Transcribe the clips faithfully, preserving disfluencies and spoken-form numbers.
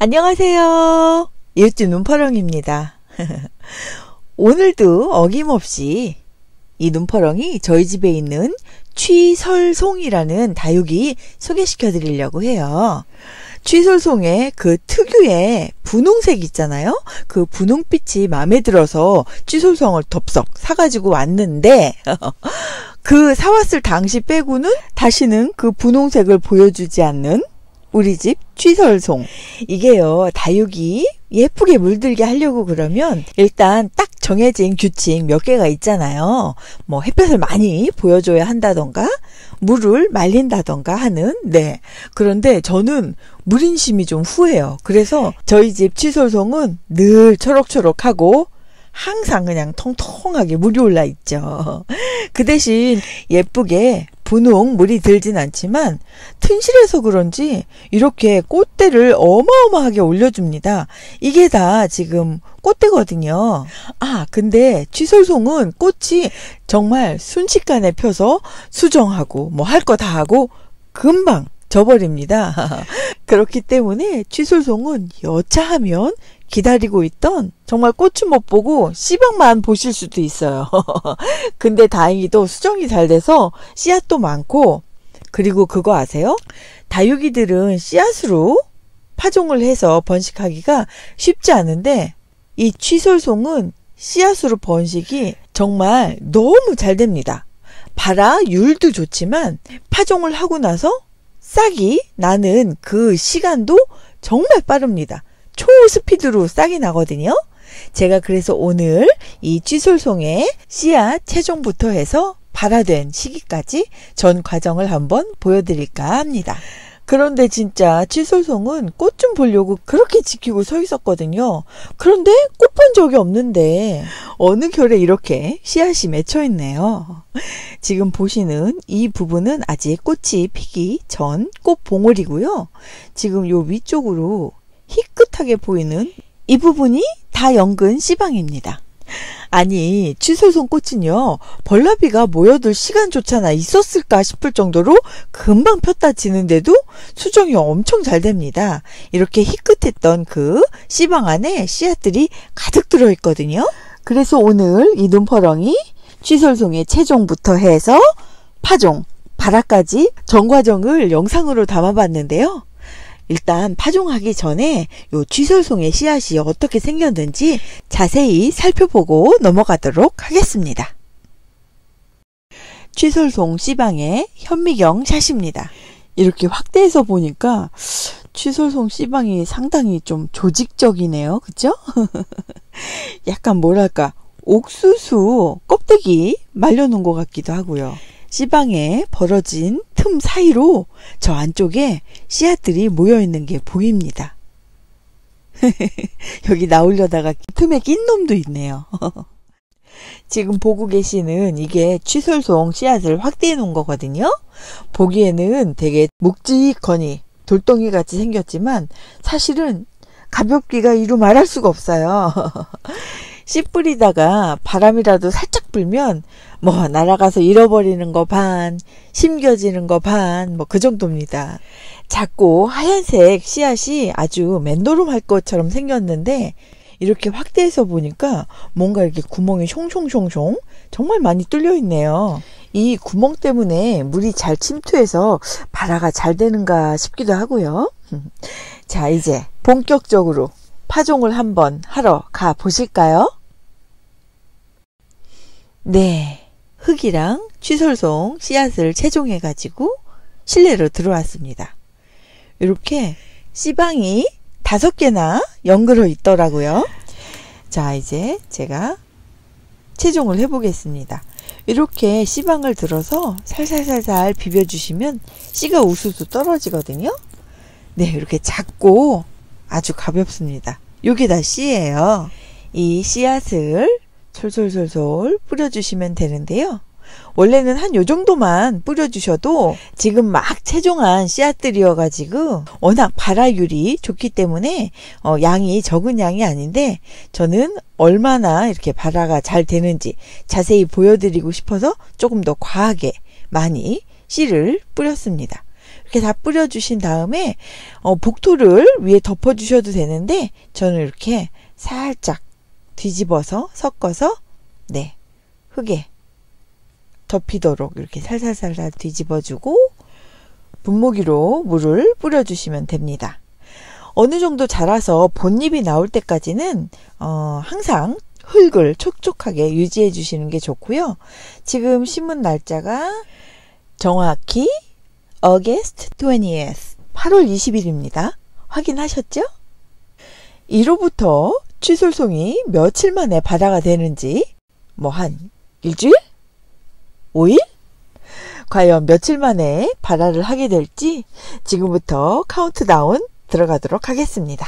안녕하세요. 이웃집 눈퍼렁입니다. 오늘도 어김없이 이 눈퍼렁이 저희 집에 있는 취설송이라는 다육이 소개시켜 드리려고 해요. 취설송의 그 특유의 분홍색 있잖아요. 그 분홍빛이 마음에 들어서 취설송을 덥석 사가지고 왔는데 그 사왔을 당시 빼고는 다시는 그 분홍색을 보여주지 않는 우리 집 취설송. 이게요, 다육이 예쁘게 물들게 하려고 그러면 일단 딱 정해진 규칙 몇 개가 있잖아요. 뭐 햇볕을 많이 보여줘야 한다던가 물을 말린다던가 하는. 네. 그런데 저는 물인심이 좀 후해요. 그래서 저희 집 취설송은 늘 초록초록하고 항상 그냥 통통하게 물이 올라 있죠. 그 대신 예쁘게 분홍 물이 들진 않지만 튼실해서 그런지 이렇게 꽃대를 어마어마하게 올려줍니다. 이게 다 지금 꽃대거든요. 아, 근데 취설송은 꽃이 정말 순식간에 펴서 수정하고 뭐 할 거 다 하고 금방 져버립니다. 그렇기 때문에 취설송은 여차하면 기다리고 있던 정말 꽃은 못 보고 씨방만 보실 수도 있어요. 근데 다행히도 수정이 잘 돼서 씨앗도 많고, 그리고 그거 아세요? 다육이들은 씨앗으로 파종을 해서 번식하기가 쉽지 않은데 이 취설송은 씨앗으로 번식이 정말 너무 잘 됩니다. 발화율도 좋지만 파종을 하고 나서 싹이 나는 그 시간도 정말 빠릅니다. 초스피드로 싹이 나거든요. 제가 그래서 오늘 이 취설송의 씨앗 채종부터 해서 발화된 시기까지 전 과정을 한번 보여드릴까 합니다. 그런데 진짜 취설송은 꽃 좀 보려고 그렇게 지키고 서 있었거든요. 그런데 꽃 본 적이 없는데 어느 결에 이렇게 씨앗이 맺혀 있네요. 지금 보시는 이 부분은 아직 꽃이 피기 전 꽃봉오리고요. 지금 요 위쪽으로 희끗하게 보이는 이 부분이 다 연근 씨방입니다. 아니, 취설송 꽃은요, 벌나비가 모여들 시간조차나 있었을까 싶을 정도로 금방 폈다 지는데도 수정이 엄청 잘 됩니다. 이렇게 희끗했던 그 씨방 안에 씨앗들이 가득 들어있거든요. 그래서 오늘 이 눈퍼렁이 취설송의 채종부터 해서 파종, 발화까지 전 과정을 영상으로 담아봤는데요. 일단 파종하기 전에 요 취설송의 씨앗이 어떻게 생겼는지 자세히 살펴보고 넘어가도록 하겠습니다. 취설송 씨방의 현미경 샷입니다. 이렇게 확대해서 보니까 취설송 씨방이 상당히 좀 조직적이네요. 그쵸? 약간 뭐랄까 옥수수 껍데기 말려놓은 것 같기도 하고요. 씨방에 벌어진 틈 사이로 저 안쪽에 씨앗들이 모여있는 게 보입니다. 여기 나오려다가 틈에 낀 놈도 있네요. 지금 보고 계시는 이게 취설송 씨앗을 확대해 놓은 거거든요. 보기에는 되게 묵직하니 돌덩이 같이 생겼지만 사실은 가볍기가 이루 말할 수가 없어요. 씨 뿌리다가 바람이라도 살짝 불면 뭐 날아가서 잃어버리는 거 반, 심겨지는 거 반, 뭐 그 정도입니다. 작고 하얀색 씨앗이 아주 맨도름할 것처럼 생겼는데 이렇게 확대해서 보니까 뭔가 이렇게 구멍이 숑숑숑숑 정말 많이 뚫려 있네요. 이 구멍 때문에 물이 잘 침투해서 발화가 잘 되는가 싶기도 하고요. 자, 이제 본격적으로 파종을 한번 하러 가 보실까요? 네, 흙이랑 취설송 씨앗을 채종해 가지고 실내로 들어왔습니다. 이렇게 씨방이 다섯 개나 연글어 있더라고요. 자, 이제 제가 채종을 해 보겠습니다. 이렇게 씨방을 들어서 살살살살 비벼주시면 씨가 우수수 떨어지거든요. 네, 이렇게 작고 아주 가볍습니다. 요게 다 씨예요. 이 씨앗을 솔솔솔솔 뿌려주시면 되는데요. 원래는 한 요 정도만 뿌려주셔도 지금 막 채종한 씨앗들이어가지고 워낙 발화율이 좋기 때문에 어, 양이 적은 양이 아닌데 저는 얼마나 이렇게 발화가 잘 되는지 자세히 보여드리고 싶어서 조금 더 과하게 많이 씨를 뿌렸습니다. 이렇게 다 뿌려주신 다음에 어, 복토를 위에 덮어주셔도 되는데 저는 이렇게 살짝 뒤집어서 섞어서 네 흙에 덮이도록 이렇게 살살살살 뒤집어주고 분무기로 물을 뿌려주시면 됩니다. 어느 정도 자라서 본잎이 나올 때까지는 어, 항상 흙을 촉촉하게 유지해 주시는 게 좋고요. 지금 심은 날짜가 정확히 August twentieth, 팔월 이십일입니다. 확인하셨죠? 일 호부터 취솔송이 며칠 만에 발화가 되는지 뭐 한 일주일? 오 일? 과연 며칠 만에 발화를 하게 될지 지금부터 카운트다운 들어가도록 하겠습니다.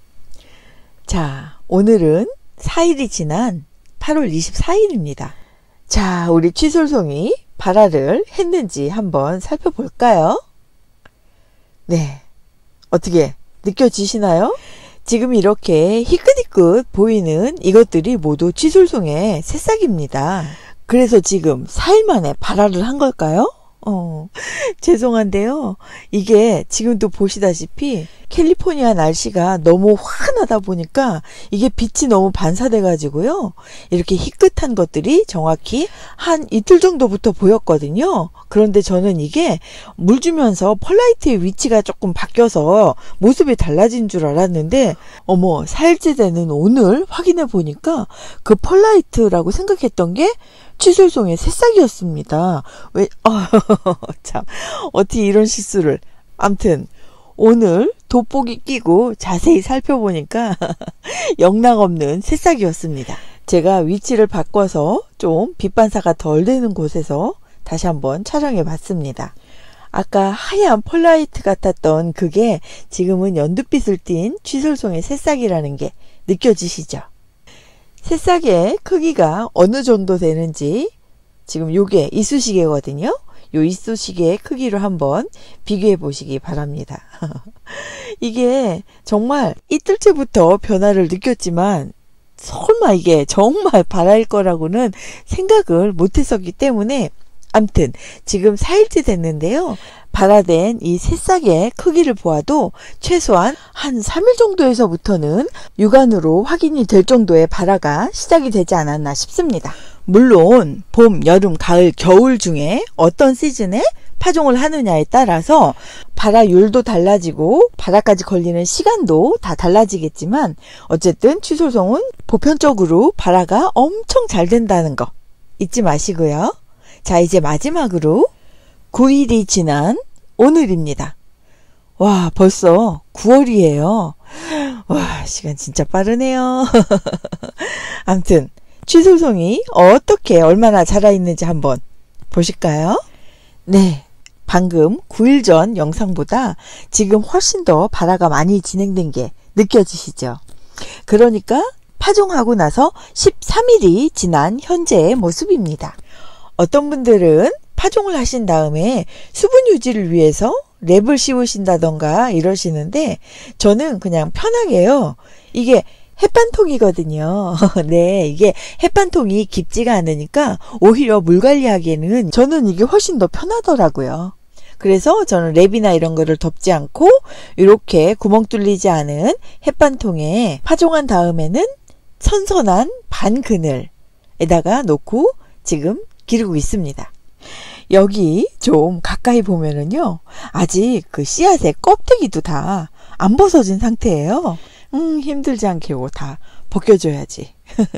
자, 오늘은 사 일이 지난 팔월 이십사일입니다. 자, 우리 취솔송이 발화를 했는지 한번 살펴볼까요? 네, 어떻게 느껴지시나요? 지금 이렇게 희끗희끗 보이는 이것들이 모두 취솔송의 새싹입니다. 그래서 지금 사 일 만에 발화를 한 걸까요? 어, 죄송한데요. 이게 지금도 보시다시피 캘리포니아 날씨가 너무 환하다 보니까 이게 빛이 너무 반사돼 가지고요. 이렇게 희끗한 것들이 정확히 한 이틀 정도부터 보였거든요. 그런데 저는 이게 물 주면서 펄라이트의 위치가 조금 바뀌어서 모습이 달라진 줄 알았는데 어머, 사 일째 되는 오늘 확인해 보니까 그 펄라이트라고 생각했던 게 취솔송의 새싹이었습니다. 왜, 어, 참, 어떻게 이런 실수를. 암튼, 오늘 돋보기 끼고 자세히 살펴보니까 영락없는 새싹이었습니다. 제가 위치를 바꿔서 좀 빛반사가 덜 되는 곳에서 다시 한번 촬영해 봤습니다. 아까 하얀 펄라이트 같았던 그게 지금은 연두빛을 띤 취솔송의 새싹이라는 게 느껴지시죠? 새싹의 크기가 어느 정도 되는지 지금 요게 이쑤시개거든요. 요 이쑤시개의 크기로 한번 비교해 보시기 바랍니다. 이게 정말 이틀째부터 변화를 느꼈지만 설마 이게 정말 발화일 거라고는 생각을 못했었기 때문에 암튼 지금 사 일째 됐는데요. 발화된 이 새싹의 크기를 보아도 최소한 한 삼 일 정도에서부터는 육안으로 확인이 될 정도의 발화가 시작이 되지 않았나 싶습니다. 물론 봄, 여름, 가을, 겨울 중에 어떤 시즌에 파종을 하느냐에 따라서 발화율도 달라지고 발화까지 걸리는 시간도 다 달라지겠지만 어쨌든 취솔송은 보편적으로 발화가 엄청 잘 된다는 거 잊지 마시고요. 자, 이제 마지막으로 구 일이 지난 오늘입니다. 와, 벌써 구월이에요. 와, 시간 진짜 빠르네요. 아무튼 취솔송이 어떻게 얼마나 자라있는지 한번 보실까요? 네, 방금 구 일 전 영상보다 지금 훨씬 더 발화가 많이 진행된 게 느껴지시죠? 그러니까 파종하고 나서 십삼 일이 지난 현재의 모습입니다. 어떤 분들은 파종을 하신 다음에 수분 유지를 위해서 랩을 씌우신다던가 이러시는데 저는 그냥 편하게요. 이게 햇반통이거든요. 네, 이게 햇반통이 깊지가 않으니까 오히려 물 관리하기에는 저는 이게 훨씬 더 편하더라고요. 그래서 저는 랩이나 이런 거를 덮지 않고 이렇게 구멍 뚫리지 않은 햇반통에 파종한 다음에는 선선한 반 그늘에다가 놓고 지금 기르고 있습니다. 여기 좀 가까이 보면은요, 아직 그 씨앗의 껍데기도 다 안 벗어진 상태예요. 음, 힘들지 않게 이거 다 벗겨줘야지.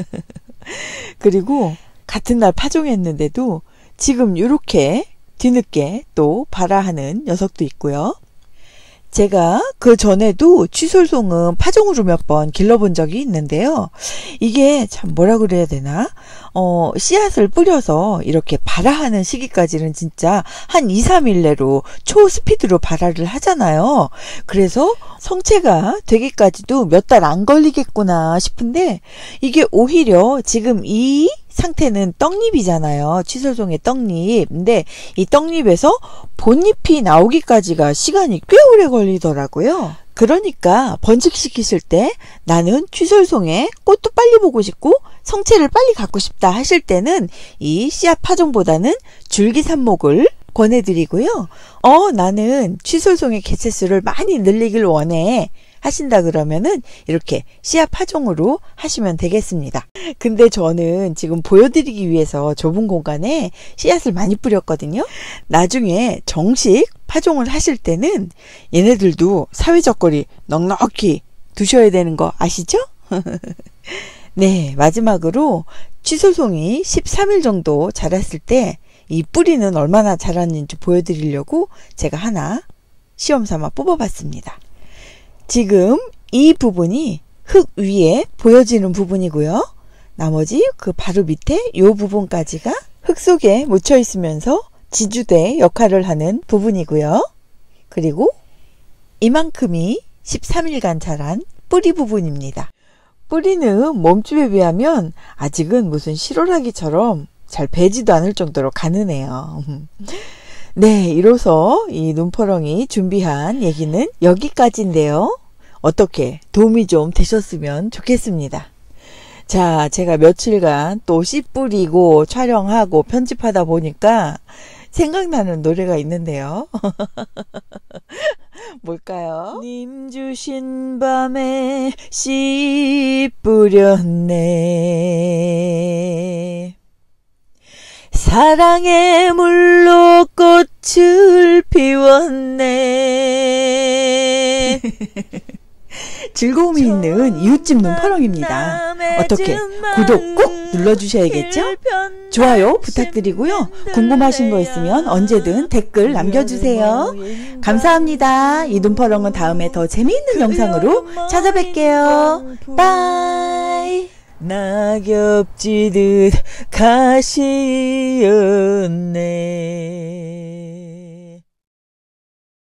그리고 같은 날 파종했는데도 지금 이렇게 뒤늦게 또 발화하는 녀석도 있고요. 제가 그 전에도 취솔송은 파종으로 몇 번 길러본 적이 있는데요. 이게 참 뭐라 그래야 되나? 어, 씨앗을 뿌려서 이렇게 발화하는 시기까지는 진짜 한 이, 삼 일 내로 초스피드로 발화를 하잖아요. 그래서 성체가 되기까지도 몇 달 안 걸리겠구나 싶은데 이게 오히려 지금 이 상태는 떡잎이잖아요. 취솔송의 떡잎. 근데 이 떡잎에서 본잎이 나오기까지가 시간이 꽤 오래 걸리더라고요. 그러니까 번식시키실 때 나는 취솔송의 꽃도 빨리 보고 싶고 성체를 빨리 갖고 싶다 하실 때는 이 씨앗 파종보다는 줄기 삽목을 권해드리고요. 어, 나는 취솔송의 개체수를 많이 늘리길 원해 하신다 그러면은 이렇게 씨앗 파종으로 하시면 되겠습니다. 근데 저는 지금 보여드리기 위해서 좁은 공간에 씨앗을 많이 뿌렸거든요. 나중에 정식 파종을 하실 때는 얘네들도 사회적 거리 넉넉히 두셔야 되는 거 아시죠? 네, 마지막으로 취솔송이 십삼 일 정도 자랐을 때 이 뿌리는 얼마나 자랐는지 보여드리려고 제가 하나 시험 삼아 뽑아봤습니다. 지금 이 부분이 흙 위에 보여지는 부분이고요. 나머지 그 바로 밑에 이 부분까지가 흙 속에 묻혀 있으면서 지주대 역할을 하는 부분이고요. 그리고 이만큼이 십삼 일간 자란 뿌리 부분입니다. 뿌리는 몸집에 비하면 아직은 무슨 실오라기처럼 잘 배지도 않을 정도로 가느네요. 네, 이로써 이 눈퍼렁이 준비한 얘기는 여기까지인데요. 어떻게 도움이 좀 되셨으면 좋겠습니다. 자, 제가 며칠간 또 씨 뿌리고 촬영하고 편집하다 보니까 생각나는 노래가 있는데요. 뭘까요? 님 주신 밤에 씨 뿌렸네. 사랑의 물로 꽃을 피웠네. 즐거움이 있는 이웃집 눈퍼렁입니다. 어떻게 구독 꼭 눌러주셔야겠죠? 좋아요 부탁드리고요. 궁금하신 거 있으면 언제든 댓글 남겨주세요. 감사합니다. 이 눈퍼렁은 다음에 더 재미있는 영상으로 찾아뵐게요. 빠이. 낙엽지듯 가시였네.